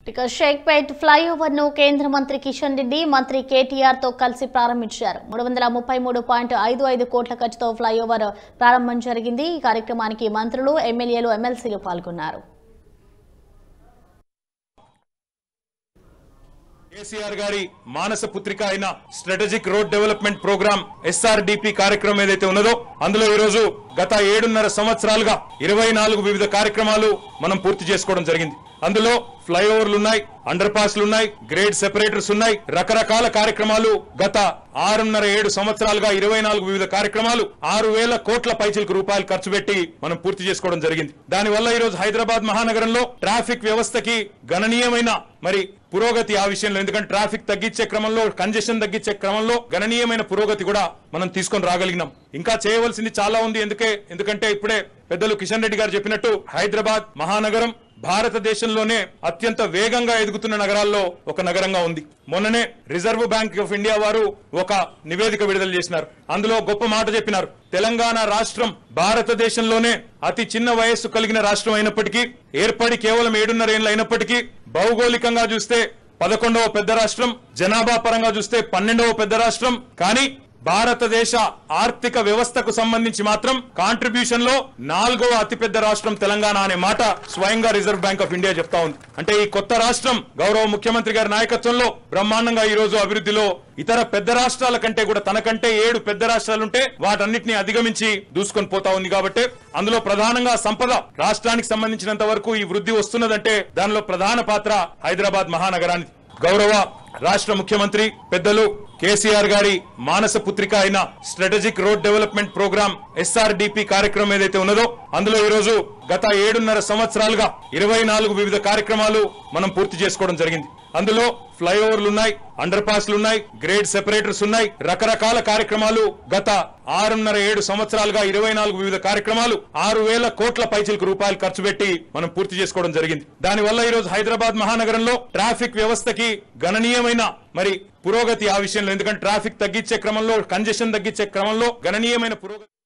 ఇక షేక్పేట్ ఫ్లైఓవర్ ను కేంద్ర మంత్రి కిషన్ రెడ్డి మంత్రి కేటీఆర్ తో కలిసి ప్రారంభించారు. 333.55 కోట్ల ఖర్చుతో ఫ్లైఓవర్ ప్రారంభం జరిగింది. ఈ కార్యక్రమానికి మంత్రులు, ఎమ్మెల్యేలు, ఎమ్మెల్సీలు పాల్గొన్నారు. కేసీఆర్ గారి మానస పుత్రిక అయిన strategic road development program SRDP కార్యక్రమం ఏదైతే ఉన్నదో అందులో ఈ రోజు గత 7.5 సంవత్సరాలుగా 24 వివిధ కార్యక్రమాలు మనం పూర్తి చేసుకోవడం జరిగింది. అందులో ఫ్లైఓవర్లు ఉన్నాయి, అండర్ పాస్లు ఉన్నాయి, గ్రేడ్ సెపరేటర్స్ ఉన్నాయి, రకరకాల కార్యక్రమాలు గత 6.5-7 సంవత్సరాలుగా 24 వివిధ కార్యక్రమాలు 6,000 కోట్ల పైచిలకు రూపాయలు ఖర్చు పెట్టి మనం పూర్తి చేసుకోవడం జరిగింది. దానివల్ల ఈ రోజు హైదరాబాద్ మహానగరంలో ట్రాఫిక్ వ్యవస్థకి గణనీయమైన పురోగతి ఆ విషయంలో, ఎందుకంటే ట్రాఫిక్ తగ్గించే క్రమంలో, కంజెషన్ తగ్గించే క్రమంలో గణనీయమైన పురోగతి కూడా మనం తీసుకొని రాగలిగినాం. ఇంకా చేయవలసింది చాలా ఉంది. ఎందుకంటే ఇప్పుడే పెద్దలు కిషన్ రెడ్డి గారు చెప్పినట్టు హైదరాబాద్ మహానగరం భారతదేశంలోనే అత్యంత వేగంగా ఎదుగుతున్న నగరాల్లో ఒక నగరంగా ఉంది. మొన్ననే రిజర్వ్ బ్యాంక్ ఆఫ్ ఇండియా వారు ఒక నివేదిక విడుదల చేసినారు. అందులో గొప్ప మాట చెప్పినారు. తెలంగాణ రాష్ట్రం భారతదేశంలోనే అతి చిన్న వయస్సు కలిగిన రాష్ట్రం అయినప్పటికీ, ఏర్పడి కేవలం 7.5 ఏళ్లు అయినప్పటికీ, భౌగోళికంగా చూస్తే 11వ పెద్ద రాష్ట్రం, జనాభా పరంగా చూస్తే 12వ పెద్ద రాష్ట్రం, కానీ భారతదేశ ఆర్థిక వ్యవస్థకు సంబంధించి మాత్రం కాంట్రిబ్యూషన్ లో 4వ అతిపెద్ద రాష్ట్రం తెలంగాణ అనే మాట స్వయంగా రిజర్వ్ బ్యాంక్ ఆఫ్ ఇండియా చెప్తా ఉంది. అంటే ఈ కొత్త రాష్ట్రం గౌరవ ముఖ్యమంత్రి గారి నాయకత్వంలో బ్రహ్మాండంగా ఈ రోజు అభివృద్ధిలో ఇతర పెద్ద రాష్ట్రాల కంటే కూడా తనకంటే 7 పెద్ద రాష్ట్రాలుంటే వాటన్నిటిని అధిగమించి దూసుకొని పోతా ఉంది. కాబట్టి అందులో ప్రధానంగా సంపద రాష్ట్రానికి సంబంధించినంత వరకు ఈ వృద్ధి వస్తున్నదంటే దానిలో ప్రధాన పాత్ర హైదరాబాద్ మహానగరానికి. గౌరవ రాష్ట్ర ముఖ్యమంత్రి పెద్దలు కేసీఆర్ గారి మానస పుత్రిక అయిన strategic road development program SRDP కార్యక్రమం ఏదైతే ఉన్నదో అందులో ఈ రోజు గత 7.5 సంవత్సరాలుగా 24 వివిధ కార్యక్రమాలు మనం పూర్తి చేసుకోవడం జరిగింది. అందులో ఫ్లైఓవర్లు ఉన్నాయి, అండర్ పాస్లు ఉన్నాయి, గ్రేడ్ సెపరేటర్స్ ఉన్నాయి, రకరకాల కార్యక్రమాలు గత 6.5-7 సంవత్సరాలుగా 24 వివిధ కార్యక్రమాలు 6,000 కోట్ల పైచిలకు రూపాయలు ఖర్చు పెట్టి మనం పూర్తి చేసుకోవడం జరిగింది. దానివల్ల ఈ రోజు హైదరాబాద్ మహానగరంలో ట్రాఫిక్ వ్యవస్థకి గణనీయమైన పురోగతి ఆ విషయంలో, ఎందుకంటే ట్రాఫిక్ తగ్గించే క్రమంలో, కంజెషన్ తగ్గించే క్రమంలో గణనీయమైన పురోగతి